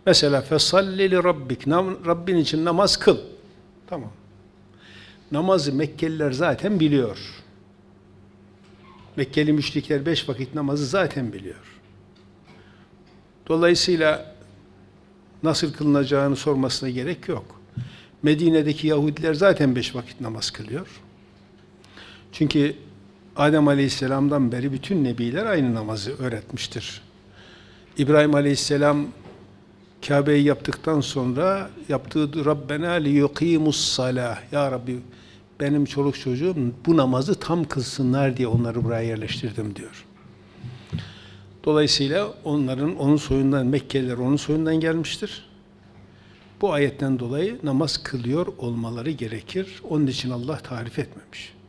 Mesela fesalli li rabbik, Rabbin için namaz kıl. Tamam. Namazı Mekkeliler zaten biliyor. Mekkeli müşrikler 5 vakit namazı zaten biliyor. Dolayısıyla nasıl kılınacağını sormasına gerek yok. Medine'deki Yahudiler zaten 5 vakit namaz kılıyor. Çünkü Adem Aleyhisselam'dan beri bütün nebiler aynı namazı öğretmiştir. İbrahim Aleyhisselam Kabe'yi yaptıktan sonra yaptığı Rabbena li yuqimus salah. Ya Rabbi, benim çoluk çocuğum bu namazı tam kılsınlar diye onları buraya yerleştirdim diyor. Dolayısıyla onun soyundan, Mekkeliler onun soyundan gelmiştir. Bu ayetten dolayı namaz kılıyor olmaları gerekir. Onun için Allah tarif etmemiş.